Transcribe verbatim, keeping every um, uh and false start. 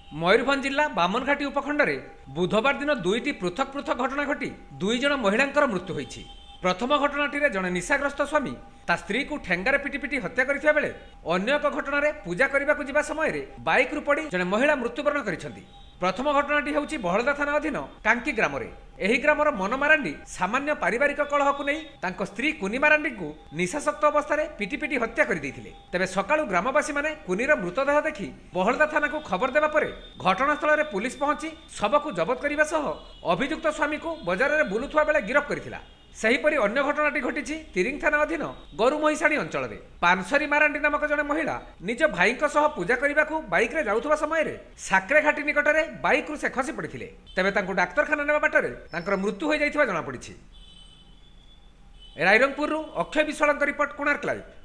मयूरभंज जिला बामनघाटी उपखंड में बुधवार दिन दुईटी पृथक पृथक घटना घटी दुई जन महिला मृत्यु होईछि। प्रथम घटनाटी जड़े निशाग्रस्त स्वामी ता स्त्री को ठेंगारे पिटी पिटी हत्या करथिबा बेले अन्य एक घटना रे पूजा करने को जिबा समय रे बाइक रु पड़ी जड़े महिला मृत्युवरण करिसेंती। प्रथम घटनाटी हेउछि बहलदा थाना अधीन कांकी ग्राम रे। एही ग्रामर मन मारांडी सामान्य पारिवारिक कलह को नहीं तांको स्त्री कुनी मारांडी को निशाशक्त अवस्था पिटी पिटी हत्या कर देइथिले। तेबे सकाळु ग्रामवासी माने कुनीर मृतदेह देखि बहलदा थाना को खबर देबा परे घटनास्थल रे पुलिस पहुंची शव को जबत करने सह अभियुक्त स्वामी को बजार रे बुलुथुवा बेले गिरफ करथिला। सेहीपरि अन्य घटनाटी घटी तिरिंग थाना अधीन गरु महिषाणी अंचल में पानसरी मारांडी नामक जड़े महिला निज भाई पूजा करने को बाइक रे जाउथुबा समय रे साकरे घाटी निकट में बाइक रु से खसी पड़ते तेबे तांको डाक्तरखाना नेबा बाटरे तांकर मृत्यु हो जाइथिबा जଣା पड़िछि। Rairangpur Akshay Biswal report Konark live.